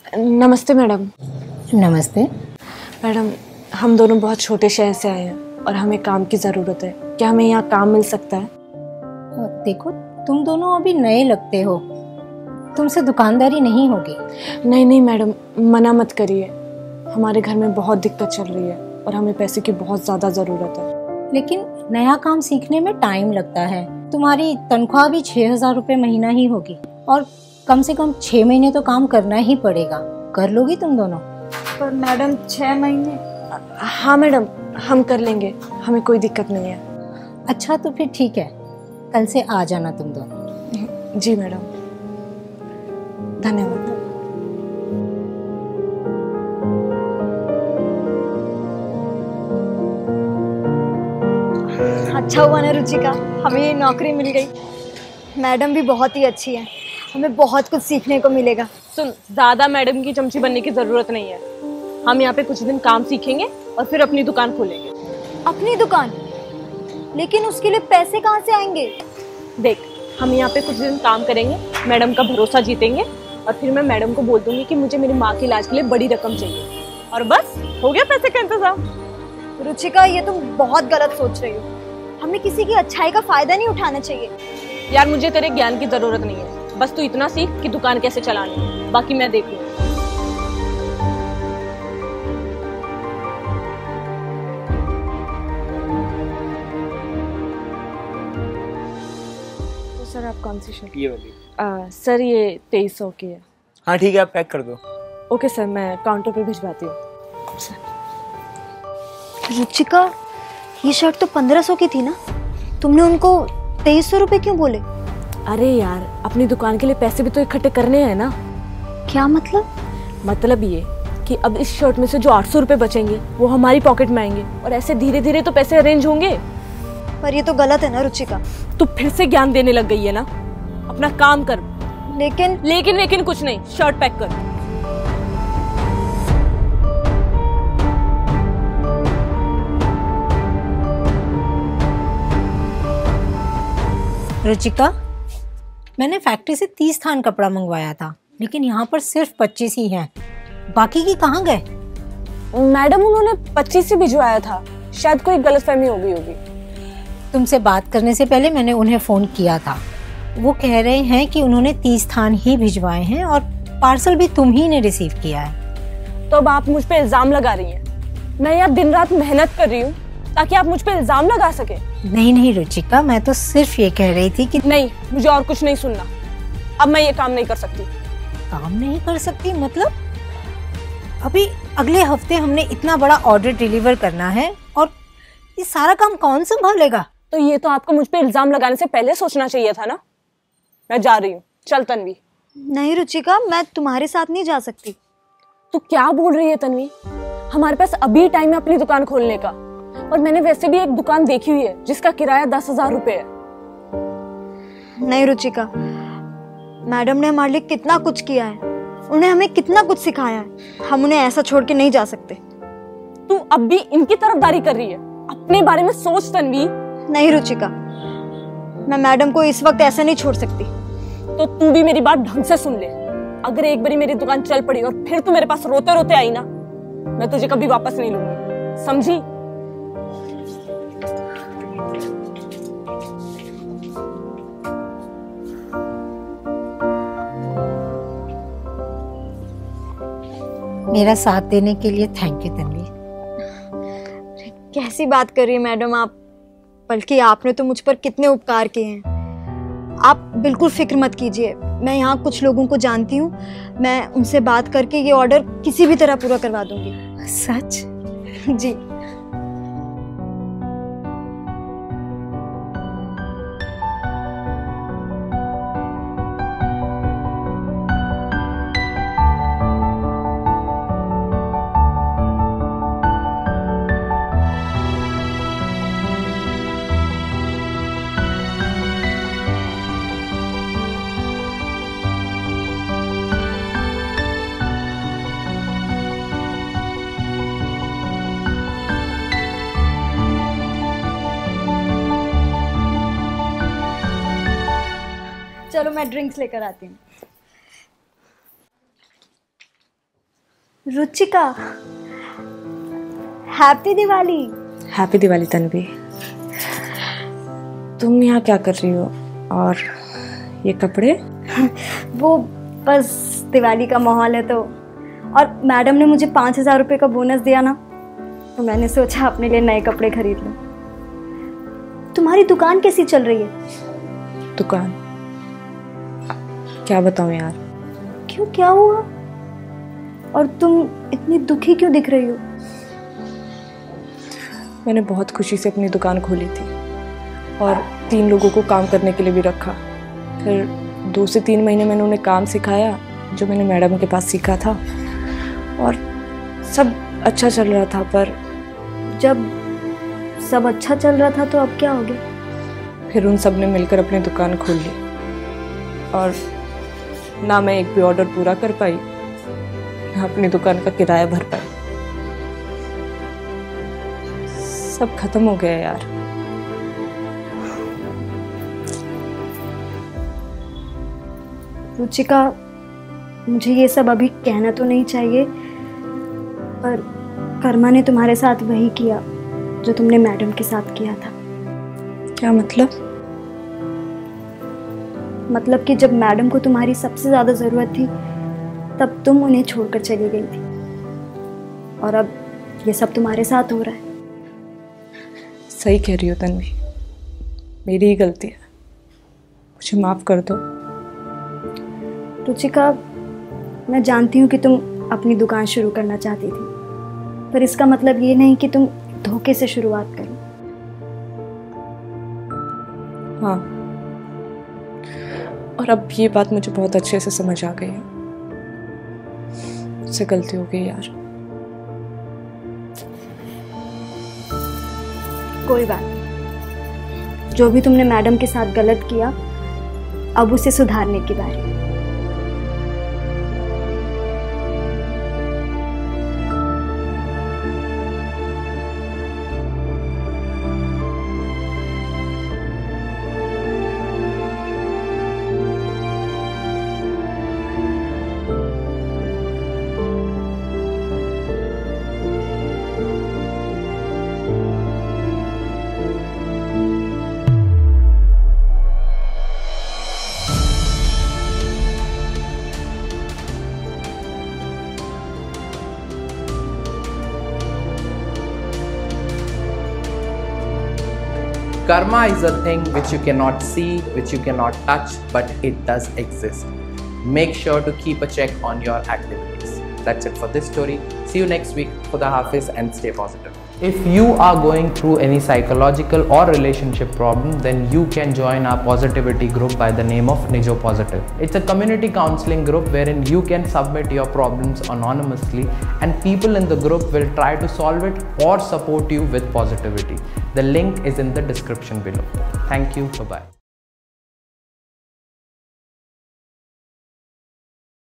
नमस्ते मैडम। नमस्ते। मैडम, हम दोनों बहुत छोटे शहर से आए हैं और हमें काम की ज़रूरत है। क्या हमें यहाँ काम मिल सकता है? देखो, तुम दोनों अभी नए लगते हो, तुमसे दुकानदारी नहीं होगी। नहीं नहीं मैडम, मना मत करिए। हमारे घर में बहुत दिक्कत चल रही है और हमें पैसे की बहुत ज़्यादा ज़रूरत है। लेकिन नया काम सीखने में टाइम लगता है। तुम्हारी तनख्वाह भी 6,000 रुपये महीना ही होगी और कम से कम 6 महीने तो काम करना ही पड़ेगा। कर लोगी तुम दोनों? पर मैडम 6 महीने? हाँ मैडम, हम कर लेंगे, हमें कोई दिक्कत नहीं है। अच्छा तो फिर ठीक है, कल से आ जाना तुम दोनों। जी मैडम, धन्यवाद। अच्छा हुआ ना रुचिका, हमें ये नौकरी मिल गई। मैडम भी बहुत ही अच्छी है, हमें बहुत कुछ सीखने को मिलेगा। सुन, ज्यादा मैडम की चमची बनने की जरूरत नहीं है। हम यहाँ पे कुछ दिन काम सीखेंगे और फिर अपनी दुकान खोलेंगे। अपनी दुकान? लेकिन उसके लिए पैसे कहाँ से आएंगे? देख, हम यहाँ पे कुछ दिन काम करेंगे, मैडम का भरोसा जीतेंगे और फिर मैं मैडम को बोल दूंगी कि मुझे मेरी माँ के इलाज के लिए बड़ी रकम चाहिए और बस हो गया पैसे का इंतजाम। रुचिका, ये तुम बहुत गलत सोच रही हो। हमें किसी की अच्छाई का फायदा नहीं उठाना चाहिए। यार, मुझे तेरे ज्ञान की जरूरत नहीं है, बस तू इतना सीख कि दुकान कैसे चलानी है, बाकी मैं देख लूंगी। तो सर, आप कौन सी शर्ट? ये वाली। सर, ये 2300 की है। हाँ ठीक है, आप पैक कर दो। ओके सर, मैं काउंटर पे भिजवाती हूँ। रुचिका, ये शर्ट तो 1500 की थी ना? तुमने उनको 2300 रुपए क्यों बोले? अरे यार, अपनी दुकान के लिए पैसे भी तो इकट्ठे करने हैं ना। क्या मतलब? मतलब ये कि अब इस शर्ट में से जो 800 रुपए बचेंगे वो हमारी पॉकेट में आएंगे और ऐसे धीरे धीरे तो पैसे अरेंज होंगे। पर ये तो गलत है ना रुचिका। तू फिर से ज्ञान देने लग गई है ना। अपना काम कर। लेकिन कुछ नहीं, शर्ट पैक कर। रुचिका, मैंने फैक्ट्री से 30 थान कपड़ा मंगवाया था, लेकिन यहाँ पर सिर्फ 25 ही हैं। बाकी की कहाँ गए? मैडम, उन्होंने 25 ही भिजवाया था, शायद कोई गलतफहमी हो गई होगी। तुमसे बात करने से पहले मैंने उन्हें फोन किया था। वो कह रहे हैं कि उन्होंने 30 थान ही भिजवाए हैं और पार्सल भी तुम ही ने रिसीव किया है। तो अब आप मुझ पे इल्जाम लगा रही हैं। मैं यहाँ दिन रात मेहनत कर रही हूँ ताकि आप मुझ पे इल्जाम लगा सके। नहीं रुचिका, मैं तो सिर्फ ये कह रही थी कि नहीं, मुझे और कुछ नहीं सुनना। अब मैं ये काम नहीं कर सकती। काम नहीं कर सकती मतलब? अभी अगले हफ्ते हमने इतना बड़ा ऑर्डर डिलीवर करना है और ये सारा काम कौन संभालेगा? तो ये तो आपको मुझ पे इल्जाम लगाने से पहले सोचना चाहिए था ना। मैं जा रही हूँ, चल तन्वी। नहीं रुचिका, मैं तुम्हारे साथ नहीं जा सकती। तू क्या बोल रही है तन्वी? हमारे पास अभी टाइम है अपनी दुकान खोलने का, और मैंने वैसे भी एक दुकान देखी हुई है जिसका किराया 10,000 रुपए है। नहीं रुचिका, मैडम ने हमारे लिए कितना कुछ किया है, उन्हें हमें कितना कुछ सिखाया है। हम उन्हें ऐसा छोड़ के नहीं जा सकते। तू अब भी इनकी तरफदारी कर रही है। अपने बारे में सोच तन्वी। नहीं रुचिका, मैं मैडम को इस वक्त ऐसा नहीं छोड़ सकती। तो तू भी मेरी बात ढंग से सुन ले। अगर एक बारी मेरी दुकान चल पड़ी और फिर तू मेरे पास रोते रोते आई ना, मैं तुझे कभी वापस नहीं लूंगी, समझी? मेरा साथ देने के लिए थैंक यू तन्वी। कैसी बात कर रही है मैडम आप? बल्कि आपने तो मुझ पर कितने उपकार किए हैं। आप बिल्कुल फिक्र मत कीजिए, मैं यहाँ कुछ लोगों को जानती हूँ, मैं उनसे बात करके ये ऑर्डर किसी भी तरह पूरा करवा दूंगी। सच? जी। चलो मैं ड्रिंक्स लेकर आती हूँ। रुचिका, हैप्पी दिवाली। हैप्पी दिवाली तन्वी। तुम यहाँ क्या कर रही हो? और ये कपड़े? वो बस दिवाली का माहौल है तो, और मैडम ने मुझे 5,000 रुपये का बोनस दिया ना, तो मैंने सोचा अपने लिए नए कपड़े खरीद लूं। तुम्हारी दुकान कैसी चल रही है? दुकान? क्या बताऊँ यार। क्यों, क्या हुआ? और तुम इतनी दुखी क्यों दिख रही हो? मैंने बहुत खुशी से अपनी दुकान खोली थी और 3 लोगों को काम करने के लिए भी रखा। फिर 2 से 3 महीने मैंने उन्हें काम सिखाया जो मैंने मैडम के पास सीखा था, और सब अच्छा चल रहा था। पर जब सब अच्छा चल रहा था तो अब क्या हो गया? फिर उन सब ने मिलकर अपनी दुकान खोल ली, और ना मैं एक भी ऑर्डर पूरा कर पाई, ना अपनी दुकान का किराया भर पाई। सब खत्म हो गया यार। रुचिका, मुझे ये सब अभी कहना तो नहीं चाहिए, पर कर्मा ने तुम्हारे साथ वही किया जो तुमने मैडम के साथ किया था। क्या मतलब? मतलब कि जब मैडम को तुम्हारी सबसे ज़्यादा ज़रूरत थी तब तुम उन्हें छोड़कर चली गई थी, और अब ये सब तुम्हारे साथ हो रहा है। सही कह रही हो तन्वी, मेरी ही गलती है, मुझे माफ़ कर दो। रुचिका, मैं जानती हूँ कि तुम अपनी दुकान शुरू करना चाहती थी, पर इसका मतलब ये नहीं कि तुम धोखे से शुरुआत करो। हाँ, और अब ये बात मुझे बहुत अच्छे से समझ आ गई है। मुझसे गलती हो गई यार। कोई बात नहीं, जो भी तुमने मैडम के साथ गलत किया, अब उसे सुधारने की बारी। Karma is a thing which you cannot see, which you cannot touch, but it does exist. Make sure to keep a check on your activities. That's it for this story. See you next week. Khuda Hafiz and stay positive. If you are going through any psychological or relationship problem, then you can join our positivity group by the name of Nijo Positive. It's a community counseling group wherein you can submit your problems anonymously and people in the group will try to solve it or support you with positivity. The link is in the description below. Thank you. Bye-bye.